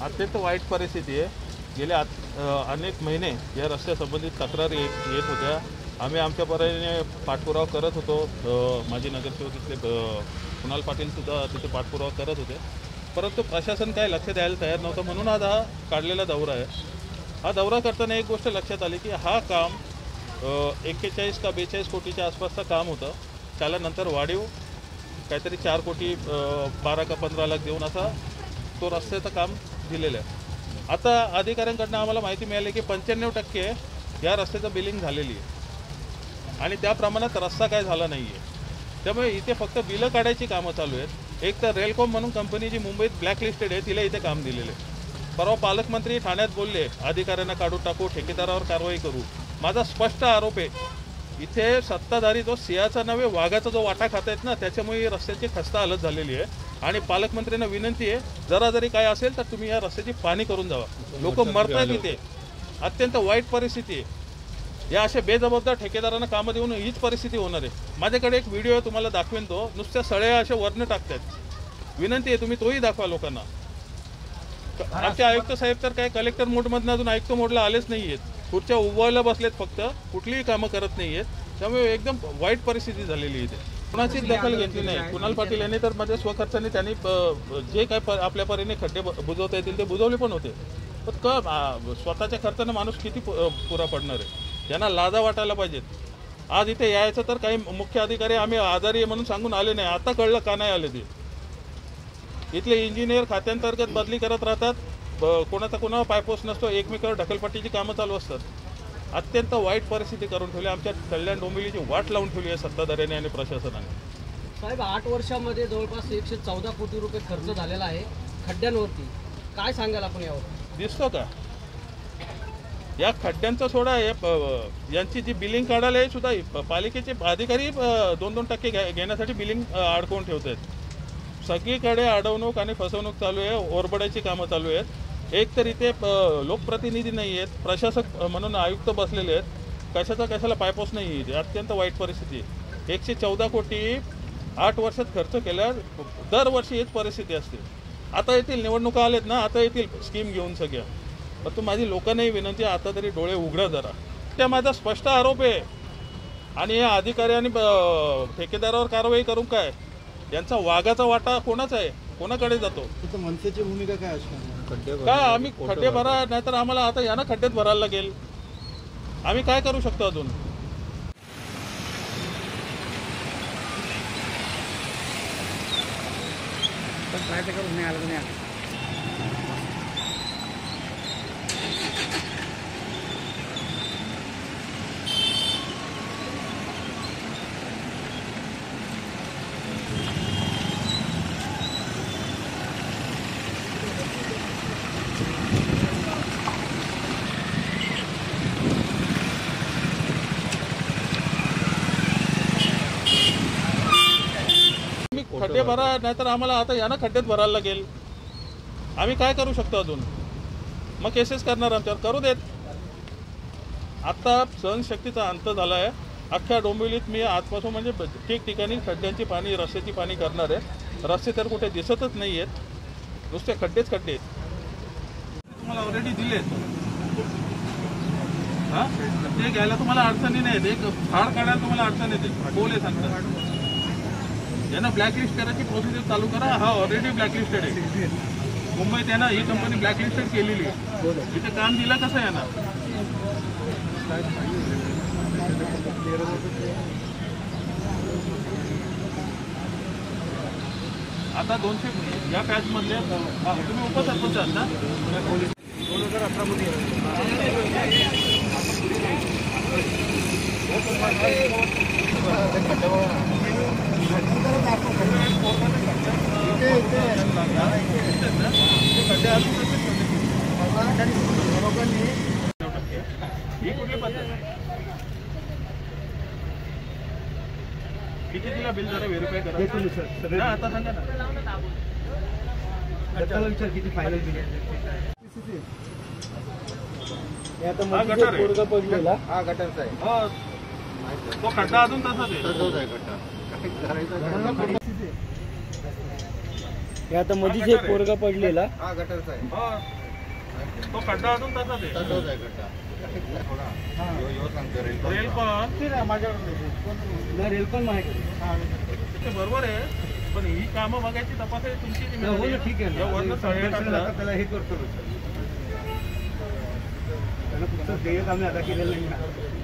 अत्यंत वाईट परिस्थिती आहे। गेले अनेक महिने या रस्त्यासंबंधित तक्रारी येत होत्या। आम्ही आमच्या परीने पाठपुरावा करत होतो। माजी नगरसेवक इथले कुणाल पाटीलसुद्धा तिथे पाठपुरावा करत होते, परंतु प्रशासन काय लक्ष द्यायला तयार नव्हतं। म्हणून आज हा काढलेला दौरा आहे। हा दौरा करताना एक गोष्ट लक्षात आली की हा काम 41 का 42 कोटीच्या आसपासचं काम होतं। त्याला नंतर वाढीव काहीतरी 4 कोटी 12 का 15 लाख देऊन असा तो रस्त्याचं काम दिलेलं आहे। आता अधिकाऱ्यांकडून आम्हाला माहिती मिळाली की 95% या रस्त्याचं बिलिंग झालेली आहे आणि त्या प्रमाणात रस्ता काय झाला नाही आहे। त्यामुळे इथे फक्त बिलं काढायची कामं चालू आहेत। एक तर रेलकॉम म्हणून कंपनी जी मुंबईत ब्लॅकलिस्टेड आहे तिला इथे काम दिलेलं आहे। परवा पालकमंत्री ठाण्यात बोलले अधिकाऱ्यांना काढून टाकू, ठेकेदारावर कारवाई करू। माझा स्पष्ट आरोप आहे इथे सत्ताधारी जो सिंहाचा नव्हे वाघाचा जो वाटा खात आहेत ना, त्याच्यामुळे रस्त्याची खस्ता हालत झालेली आहे। आणि पालकमंत्र्यांना विनंती आहे जरा जरी काय असेल तर तुम्ही या रस्त्याची पाहणी करून जावा। लोक मरतात इथे, अत्यंत वाईट परिस्थिती आहे। या अशा बेजबाबदार ठेकेदारांना कामं देऊन हीच परिस्थिती होणार आहे। माझ्याकडे एक व्हिडिओ आहे, तुम्हाला दाखवेन तो। नुसत्या सळ्या अशा वर्ण टाकतात। विनंती आहे तुम्ही तोही दाखवा लोकांना। आमचे आयुक्त साहेब तर काय कलेक्टर मोडमधून अजून आयुक्त मोडला आलेच नाही आहेत। खुर्च्या उभवायला बसलेत, फक्त कुठलीही कामं करत नाही आहेत। त्यामुळे एकदम वाईट परिस्थिती झालेली इथे। कोणाचीच दखल घेतली नाही। कुणाल पाटील यांनी तर माझ्या स्वखर्चाने त्यांनी जे काय आपल्या परीने खड्डे बुजवता येतील ते बुजवले पण होते। पण स्वतःच्या खर्चाने माणूस किती पुरा पडणार आहे? त्यांना लाजा वाटायला पाहिजेत। आज इथे यायचं तर काही मुख्य अधिकारी आम्ही आजारी आहे म्हणून सांगून आले नाही, आता कळलं का नाही आले ते। इथले इंजिनियर खात्यांतर्गत बदली करत राहतात, कोणाचा कोणाला पायपोस नसतो, एकमेकावर ढकलपट्टीची कामं चालू असतात। अत्यंत वाईट परिस्थिती करून ठेवली। आमच्या कल्याण डोंबिवलीची वाट लावून ठेवली आहे सत्ताधाऱ्यांनी आणि प्रशासनाने। साहेब 8 वर्षामध्ये जवळपास 114 कोटी रुपये खर्च झालेला आहे खड्ड्यांवरती, काय सांगाल आपण यावर? दिसतो का या खड्ड्यांचा सोडा? यांची जी बिलिंग काढायला आहे सुद्धा पालिकेचे अधिकारी 2-2% घेण्यासाठी बिलिंग अडकवून ठेवत आहेत। सगळीकडे अडवणूक आणि फसवणूक चालू आहे, ओरबडायची कामं चालू आहेत। एक तर इथे लोकप्रतिनिधी नाही आहेत, प्रशासक म्हणून आयुक्त बसलेले आहेत, कशाला पायपोस नाही आहे। अत्यंत वाईट परिस्थिती आहे। 114 कोटी 8 वर्षात खर्च केल्या, दरवर्षी हेच परिस्थिती असते। आता येतील निवडणुका आलेत ना, आता येतील स्कीम घेऊन सगळ्या। पण माझी लोकांनाही विनंती आहे आता तरी डोळे उघडा जरा। त्या माझा स्पष्ट आरोप आहे आणि या अधिकाऱ्यांनी ठेकेदारावर कारवाई करून काय? यांचा वाघाचा वाटा कोणाचा आहे, कोणाकडे जातो? मनसेची भूमिका काय असणार? का आम्ही खड्डे भरा, नाहीतर आम्हाला आता यांना खड्ड्यात भरायला लागेल। आम्ही काय करू शकतो अजून? खड्डे भरा, नाहीतर आम्हाला आता यांना खड्ड्यात भरायला लागेल। आम्ही काय करू शकतो अजून? मग केसेस करणार आमच्यावर, करू देत। आता सहनशक्तीचा अंत झाला आहे। अख्ख्या डोंबिवलीत मी आजपासून म्हणजे ठिकठिकाणी खड्ड्यांची पाणी, रस्त्याची पाणी करणार आहे। रस्ते तर कुठे दिसतच नाही आहेत, नुसते खड्डेच खड्डे। तुम्हाला ऑलरेडी दिलेत हां, ते घ्यायला तुम्हाला अडचणी नाहीत। एक झाड काढायला तुम्हाला अडचण येते, बोले सांगतात। यांना ब्लॅकलिस्ट करायची प्रोसिजर चालू करा। हा ऑलरेडी ब्लॅकलिस्टेड आहे मुंबईत, यांना ही कंपनी ब्लॅकलिस्टेड केलेली आहे। इथे काम दिलं कसं यांना? आता 200 या पॅच मधले तुम्ही उपसरपंच आहात ना? 2018 मध्ये कितीला बिल जरा व्हेरीफाय करा आता सांगा ना। विचार किती फायनल बिल हा गटर आहे, हा गटरचा आहे। तो खड्डा अजून तसाच आहे। हे आता मधीच एक पोरगा पडलेला. हा गटरचा आहे. तो खड्डा अजून तसाच आहे. तसंच आहे खड्डा. यो सांगतो रेल रेल पण माझ्याकडे रेल पण माझ्याकडे. ते बरोबर आहे, पण ही कामं बघायची तपासायची तुमची हो जिम्मेदारी ना, ठीक आहे ना. या वरनं सगळे टाकलं. त्याला हे करतो त्यानं पुढचं देयक आम्ही अदा केलेलं नाही ना.